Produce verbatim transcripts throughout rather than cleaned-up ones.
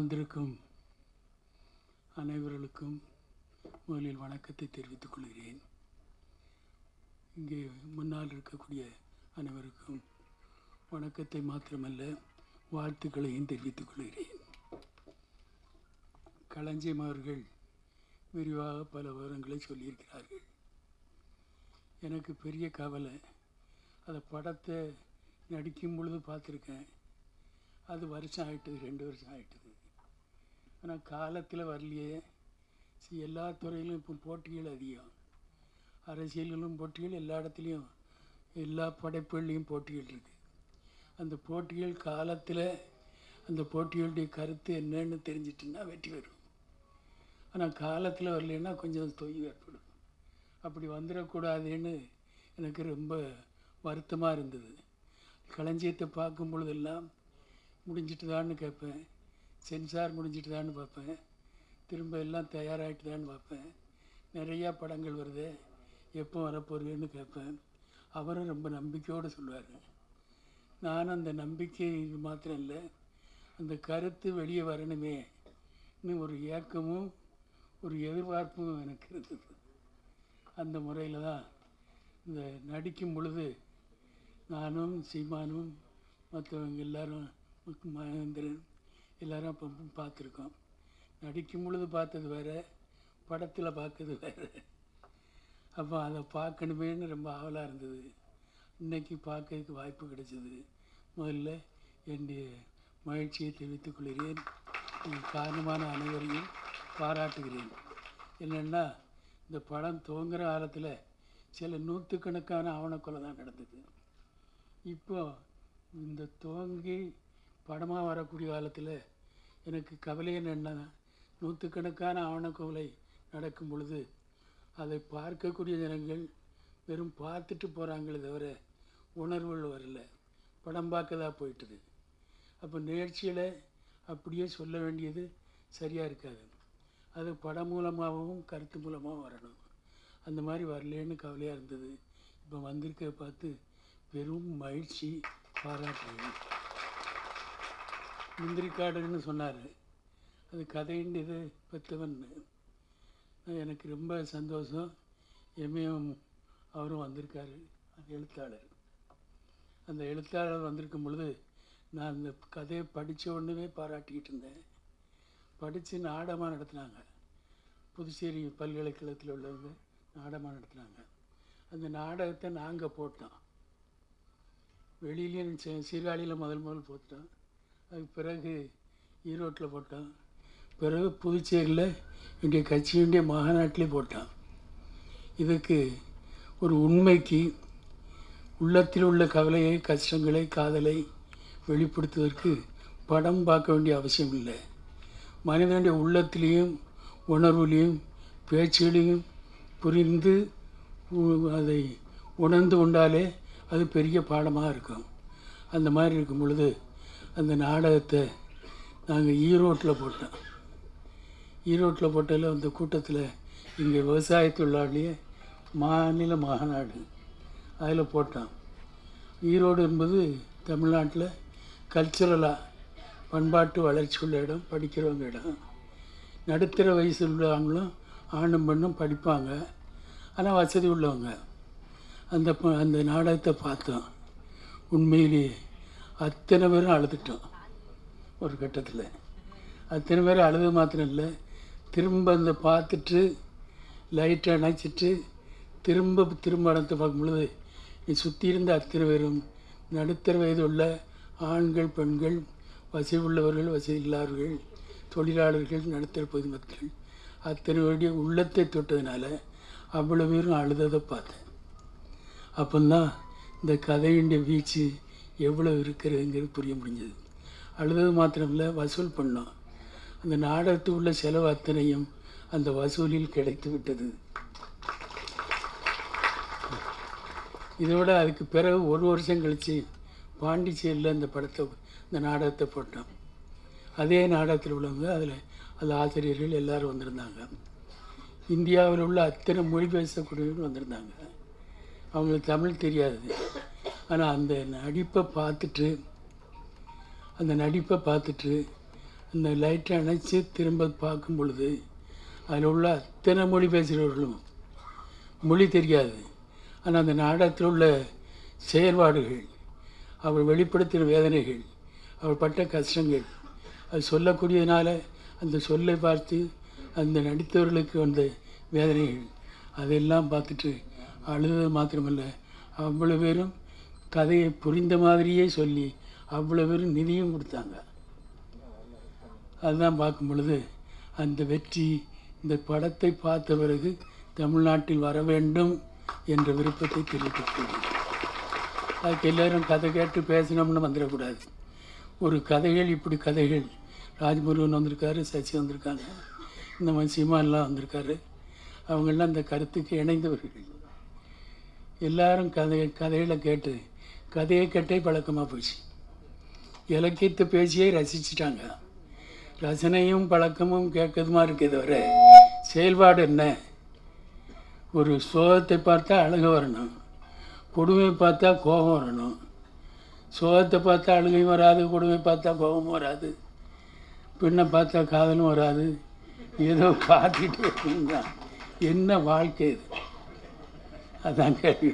வந்திருக்கும் அனைவர்களுக்கும் முதலில் வணக்கத்தை தெரிவித்துக் கொள்கிறேன். இங்கே முன்னால் இருக்கக்கூடிய அனைவருக்கும் வணக்கத்தை மாத்திரமல்ல வாழ்த்துக்களையும் தெரிவித்துக் கொள்கிறேன். களஞ்சியம் அவர்கள் விரிவாக பல விவரங்களை சொல்லியிருக்கிறார்கள். எனக்கு பெரிய கவலை, அதை படத்தை நடிக்கும் பொழுது பார்த்துருக்கேன். அது வருஷம் ஆகிட்டுது, ரெண்டு வருஷம் ஆகிட்டுது. ஆனால் காலத்தில் வரலையே. எல்லா துறையிலும் இப்போ போட்டிகள் அதிகம், அரசியலிலும் போட்டிகள், எல்லா இடத்துலையும் எல்லா படைப்புகள்லேயும் போட்டிகள் இருக்குது. அந்த போட்டிகள் காலத்தில் அந்த போட்டிகளுடைய கருத்து என்னன்னு தெரிஞ்சிட்டுன்னா வெற்றி வரும். ஆனால் காலத்தில் வரலைன்னா கொஞ்சம் தொய்வு ஏற்படும். அப்படி வந்துடக்கூடாதுன்னு எனக்கு ரொம்ப வருத்தமாக இருந்தது. களஞ்சியத்தை பார்க்கும் பொழுதெல்லாம் முடிஞ்சிட்டுதான்னு கேட்பேன், சென்சார் முடிஞ்சிட்டுதான்னு பார்ப்பேன், திரும்ப எல்லாம் தயாராகிட்டுதான்னு பார்ப்பேன். நிறையா படங்கள் வருது, எப்போ வரப்போறேன்னு கேட்பேன். அவரும் ரொம்ப நம்பிக்கையோடு சொல்லுவார். நான் அந்த நம்பிக்கை இது மாத்திரம் இல்லை, அந்த கருத்து வெளியே வரணுமே இன்னும் ஒரு ஏக்கமும் ஒரு எதிர்பார்ப்பும் எனக்கு இருந்தது. அந்த முறையில் தான் இந்த நடிக்கும் பொழுது நானும் சீமானும் மற்றவங்க எல்லாரும் மகேந்திரன் எல்லோரும் அப்போ பார்த்துருக்கோம். நடிக்கும் பொழுது பார்த்தது வேறு, படத்தில் பார்க்கறது வேறு. அப்போ அதை பார்க்கணுமேன்னு ரொம்ப ஆவலாக இருந்தது. இன்றைக்கி பார்க்கறதுக்கு வாய்ப்பு கிடைச்சிது. முதல்ல என்னுடைய மகிழ்ச்சியை தெரிவித்துக் கொள்கிறேன். காரணமான அனைவரையும் பாராட்டுகிறேன். என்னென்னா, இந்த படம் துவங்குற காலத்தில் சில நூற்றுக்கணக்கான ஆவணக்கொலை தான் நடந்தது. இப்போ இந்த துவங்கி படமாக வரக்கூடிய காலத்தில் எனக்கு கவலை என்னென்னா, நூற்றுக்கணக்கான ஆவணக்கொலை நடக்கும் பொழுது அதை பார்க்கக்கூடிய ஜனங்கள் வெறும் பார்த்துட்டு போகிறாங்களே தவிர உணர்வுகள் வரல, படம் பார்க்கதா போயிட்டுது. அப்போ நிகழ்ச்சியில் அப்படியே சொல்ல வேண்டியது சரியாக இருக்காது. அது படம் மூலமாகவும் கருத்து மூலமாகவும் வரணும். அந்த மாதிரி வரலேன்னு கவலையாக இருந்தது. இப்போ வந்திருக்க பார்த்து பெரும் மகிழ்ச்சி, பாராட்டுகிறேன். முந்திரிக்காடுன்னு சொன்னார், அது கதைண்டிது பெற்றவன். எனக்கு ரொம்ப சந்தோஷம். எம்ஏஎம் அவரும் வந்திருக்காரு, அந்த எழுத்தாளர். அந்த எழுத்தாளர் வந்திருக்கும் பொழுது நான் அந்த கதையை படித்த உடனே பாராட்டிக்கிட்டு இருந்தேன். படித்து நாடகமாக நடத்தினாங்க. புதுச்சேரி பல்கலைக்கழகத்தில் உள்ளவங்க நாடகமாக நடத்தினாங்க. அந்த நாடகத்தை நாங்கள் போட்டோம். வெளியிலேயும் சீர்காழியில் முதல் முதல் போட்டோம். அதுக்கு பிறகு ஈரோட்டில் போட்டோம். பிறகு புதுச்சேரியில் என்னுடைய கட்சியுடைய மாநாட்டிலே போட்டோம். இதுக்கு ஒரு உண்மைக்கு உள்ளத்தில் உள்ள கவலையை, கஷ்டங்களை, காதலை வெளிப்படுத்துவதற்கு படம் பார்க்க வேண்டிய அவசியம் இல்லை. மனிதனுடைய உள்ளத்திலையும் உணர்வுலையும் பேச்சுகளையும் புரிந்து அதை உணர்ந்து கொண்டாலே அது பெரிய பாடமாக இருக்கும். அந்த மாதிரி இருக்கும் பொழுது அந்த நாடகத்தை நாங்கள் ஈரோட்டில் போட்டோம். ஈரோட்டில் போட்டதில் அந்த கூட்டத்தில் இங்கே விவசாய தொழிலாளிய மாநில மாநாடு அதில் போட்டோம். ஈரோடு என்பது தமிழ்நாட்டில் கல்ச்சுரலாக பண்பாட்டு வளர்ச்சி உள்ள இடம், படிக்கிறவங்க இடம். நடுத்தர வயசு உள்ளவங்களும் ஆணும் பெண்ணும் படிப்பாங்க, ஆனால் வசதி உள்ளவங்க. அந்த அந்த நாடகத்தை பார்த்தோம். உண்மையிலேயே அத்தனை பேரும் அழுதுட்டோம். ஒரு கட்டத்தில் அத்தனை பேரும் அழுது மாத்திரம் இல்லை, திரும்ப அந்த பார்த்துட்டு லைட்டை அணைச்சிட்டு திரும்ப திரும்ப இடத்தை பார்க்கும் பொழுது சுற்றி இருந்த அத்தனை பேரும் நடுத்தர வயது உள்ள ஆண்கள், பெண்கள், வசதி உள்ளவர்கள், வசதி இல்லாதவர்கள், தொழிலாளர்கள், நடுத்தர பொதுமக்கள் அத்தனை பேருடைய உள்ளத்தை தொட்டதுனால அவ்வளோ பேரும் அழுததை பார்த்தேன். அப்போந்தான் இந்த கதையுடைய வீச்சு எவ்வளோ இருக்கிறதுங்கிறது புரிய முடிஞ்சது. அழுதது மாத்திரமில்லை, வசூல் பண்ணோம். அந்த நாடகத்துக்கு உள்ள செலவு அத்தனையும் அந்த வசூலில் கிடைத்து விட்டது. இதோட அதுக்கு பிறகு ஒரு வருஷம் கழித்து பாண்டிச்சேரியில் இந்த படத்தை, இந்த நாடகத்தை போட்டோம். அதே நாடகத்தில் உள்ளவங்க, அதில் அது ஆசிரியர்கள் எல்லோரும் வந்திருந்தாங்க. இந்தியாவில் உள்ள அத்தனை மொழி பேசக்கூடியவர்கள் வந்திருந்தாங்க. அவங்களுக்கு தமிழ் தெரியாது. ஆனால் அந்த நடிப்பை பார்த்துட்டு அந்த நடிப்பை பார்த்துட்டு அந்த லைட்டை அணைச்சி திரும்ப பார்க்கும் பொழுது அதில் உள்ள அத்தனை மொழி பேசுகிறவர்களும் மொழி தெரியாது, ஆனால் அந்த நாடகத்தில் உள்ள செயல்பாடுகள், அவள் வெளிப்படுத்தின வேதனைகள், அவள் பட்ட கஷ்டங்கள், அது சொல்லக்கூடியதுனால அந்த சொல்லை பார்த்து அந்த நடித்தவர்களுக்கு வந்த வேதனைகள் அதெல்லாம் பார்த்துட்டு அழுது மாத்திரமல்ல, அவ்வளோ பேரும் கதையை புரிந்த மாதிரியே சொல்லி அவ்வளோ பேரும் நிதியும் கொடுத்தாங்க. அதுதான் பார்க்கும் பொழுது அந்த வெற்றி இந்த படத்தை பார்த்த பிறகு தமிழ்நாட்டில் வர வேண்டும் என்ற விருப்பத்தை தெரிவித்துள்ளேன். அதுக்கு எல்லோரும் கதை கேட்டு பேசினோம்னு வந்துடக்கூடாது. ஒரு கதைகள் இப்படி கதைகள் ராஜ்முருகன் வந்திருக்காரு, சசி வந்திருக்காங்க, இந்த மாதிரி சீமான்லாம் வந்திருக்காரு. அவங்கெல்லாம் அந்த கருத்துக்கு இணைந்தவர்கள். எல்லாரும் கதை கதைகளை கேட்டு கதையை கேட்டே பழக்கமாக போச்சு. இலக்கியத்தை பேசியே ரசிச்சிட்டாங்க. ரசனையும் பழக்கமும் கேட்கறதுமா இருக்கிறத வர செயல்பாடு என்ன? ஒரு சோகத்தை பார்த்தா அழுக வரணும், கொடுமை பார்த்தா கோபம் வரணும். சோகத்தை பார்த்தா அழுகையும் வராது, கொடுமை பார்த்தா கோபமும் வராது, பெண்ணை பார்த்தா காதலும் வராது. ஏதோ பார்த்துட்டே இருந்தா என்ன வாழ்க்கை இது? அதான் கேள்வி.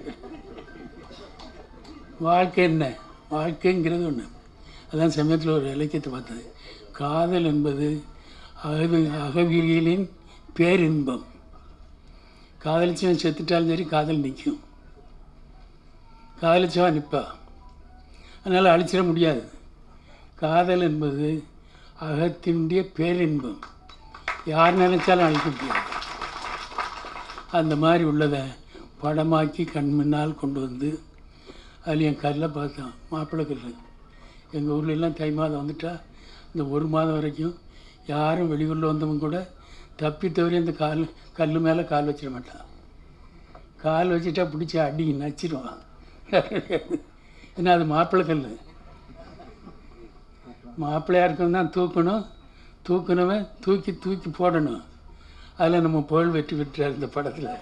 வாழ்க்கை என்ன? வாழ்க்கைங்கிறது ஒன்று. அதான் சமயத்தில் ஒரு இலக்கியத்தை பார்த்தது, காதல் என்பது அக அகவியலின் பேரின்பம். காதலிச்சவன் செத்துட்டாலும் சரி காதல் நிற்கும், காதலிச்சவன் நிற்பா, அதனால் அழிச்சிட முடியாது. காதல் என்பது அகத்தினுடைய பேரின்பம், யார் நினைச்சாலும் அழிக்க முடியாது. அந்த மாதிரி உள்ளதை படமாக்கி கண் முன்னால் கொண்டு வந்து அதில் என் கல்லை பார்த்தோம், மாப்பிள்ளை கல். எங்கள் ஊர்லெலாம் தை மாதம் வந்துட்டா இந்த ஒரு மாதம் வரைக்கும் யாரும் வெளியூரில் வந்தவங்க கூட தப்பி தவறி அந்த கால் கல் மேலே கால் வச்சிட மாட்டான். கால் வச்சுட்டா பிடிச்சி அடி நச்சிடுவான். ஏன்னா அது மாப்பிள்ளை கல். மாப்பிள்ளையாக இருக்கவன் தான் தூக்கணும், தூக்கணுவன் தூக்கி தூக்கி போடணும். அதில் நம்ம புகழ் வெற்றி பெற்றார் இந்த படத்தில்.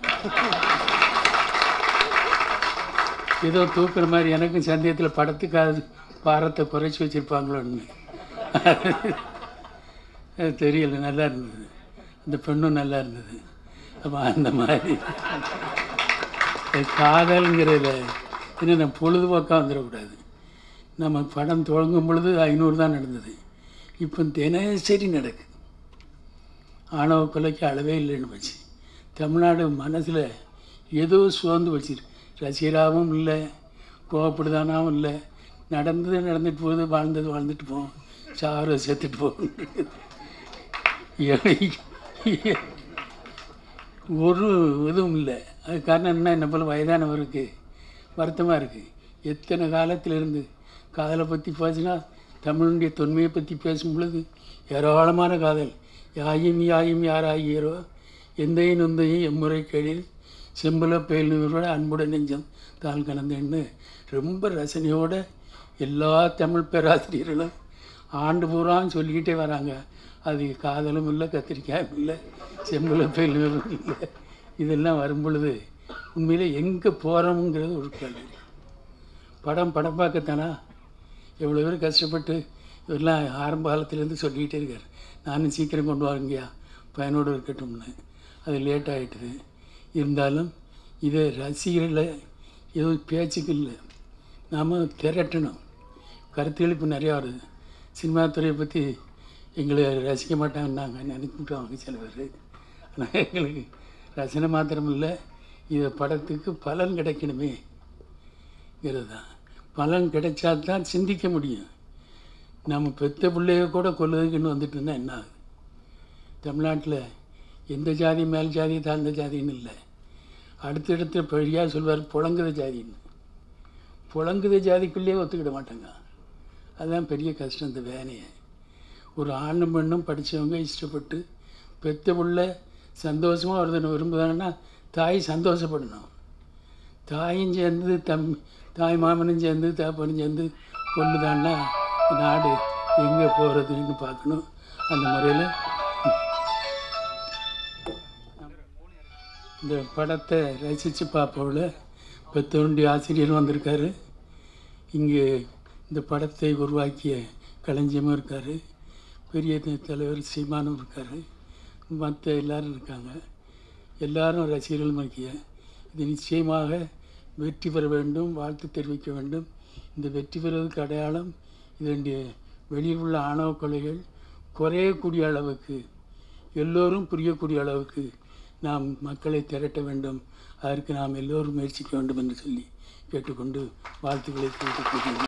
ஏதோ தூக்குற மாதிரி எனக்கும் சந்தேகத்தில் படத்துக்காக பாரத்தை குறைச்சி வச்சுருப்பாங்களோன்னு தெரியல. நல்லா இருந்தது, அந்த பெண்ணும் நல்லா இருந்தது. அப்போ அந்த மாதிரி காதல்ங்கிறதுல இன்னும் நம்ம பொழுதுபோக்காக வந்துடக்கூடாது. நம்ம படம் தொடங்கும் பொழுது ஐநூறு தான் நடந்தது, இப்போ தினசரி நடக்குது. ஆணவ கொலைக்கு அளவே இல்லைன்னு போச்சு. தமிழ்நாடு மனசில் ஏதோ சோர்ந்து வச்சிரு. ரசிகராகவும் இல்லை, கோவப்படுதானாவும் இல்லை. நடந்தது நடந்துட்டு போகுது, வாழ்ந்தது வாழ்ந்துட்டு போவோம், சாறு செத்துட்டு போகும். ஒரு இதுவும் இல்லை. அது காரணம் என்ன? என்ன போல் வயதானவருக்கு வருத்தமாக இருக்குது. எத்தனை காலத்திலிருந்து காதலை பற்றி பேசினா தமிழுடைய தொன்மையை பற்றி பேசும் பொழுது ஏராளமான காதல். யாயும் யாயும் யாராகியரோ எந்தையும் நொந்தையும் எம்முறை கேளில் செம்புல பேலினோட அன்புடன் நெஞ்சம் தாள் கலந்தேன்னு ரொம்ப ரசனையோடு எல்லா தமிழ் பேராசிரியர்களும் ஆண்டு பூரான்னு சொல்லிக்கிட்டே வராங்க. அது காதலும் இல்லை, கத்திரிக்காயும் இல்லை, செம்புல பேலினரும் இல்லை. இதெல்லாம் வரும் பொழுது உண்மையிலே எங்கே போகிறோமுங்கிறது ஒரு கேள்வி. படம் படம் பார்க்கத்தானா? எவ்வளோ பேர் கஷ்டப்பட்டு இதெல்லாம் ஆரம்ப காலத்துலேருந்து சொல்லிக்கிட்டே இருக்கார். நானும் சீக்கிரம் கொண்டு வாங்கயா பையனோடு இருக்கட்டும்னு. அது லேட் ஆகிட்டுது. இருந்தாலும் இதை ரசிகர்களை ஏதோ பேச்சுக்கு இல்லை, நாம் திரட்டணும். கருத்துக்கள் இப்போ நிறையா வருது. சினிமா துறையை பற்றி எங்களை ரசிக்க மாட்டாங்கன்னாங்க, நினைக்கிட்டாங்க சில பேர். ஆனால் எங்களுக்கு ரசனை மாத்திரம் இல்லை, இதை படத்துக்கு பலன் கிடைக்கணுமேங்கிறது தான். பலன் கிடைச்சா தான் சிந்திக்க முடியும். நம்ம பெத்த பிள்ளைய கூட கொல்லுறதுக்குன்னு வந்துட்டுன்னா என்ன ஆகுது? தமிழ்நாட்டில் எந்த ஜாதி மேல் ஜாதி தாழ்ந்த ஜாதின்னு இல்லை. அடுத்தடுத்த பெரியாக சொல்வார் புழங்குத ஜாதின்னு. புழங்குத ஜாதிக்குள்ளேயே ஒத்துக்கிட மாட்டாங்க. அதுதான் பெரிய கஷ்டம் இந்த வேலையை. ஒரு ஆணும் பெண்ணும் படித்தவங்க இஷ்டப்பட்டு பெத்த பிள்ளை சந்தோஷமாக வருதுன்னு விரும்புதாங்கன்னா தாய் சந்தோஷப்படணும். தாயும் சேர்ந்து தம் தாய் மாமனும் சேர்ந்து தாப்பனும் சேர்ந்து கொள்ளுதான்னா நாடு எங்கே போகிறதுன்னு பார்க்கணும். அந்த முறையில் இந்த படத்தை ரசித்து பார்ப்போம்ல பெத்தோண்டி ஆசிரியரும் வந்திருக்காரு. இங்கே இந்த படத்தை உருவாக்கிய களஞ்சியமும் இருக்கார். பெரிய த- தலைவர் சீமானும் இருக்கார், மற்ற எல்லாரும் இருக்காங்க. எல்லாரும் ரசிகர்கள் மக்கிய இது நிச்சயமாக வெற்றி பெற வேண்டும், வாழ்த்து தெரிவிக்க வேண்டும். இந்த வெற்றி பெறுவதற்கு அடையாளம் இதனுடைய வெளியில் உள்ள ஆணவ கொலைகள் குறையக்கூடிய அளவுக்கு, எல்லோரும் புரியக்கூடிய அளவுக்கு நாம் மக்களை திரட்ட வேண்டும். அதற்கு நாம் எல்லோரும் முயற்சிக்க வேண்டும் என்று சொல்லி கேட்டுக்கொண்டு வாழ்த்துக்களை தெரிவித்துக் கொள்கிறேன்.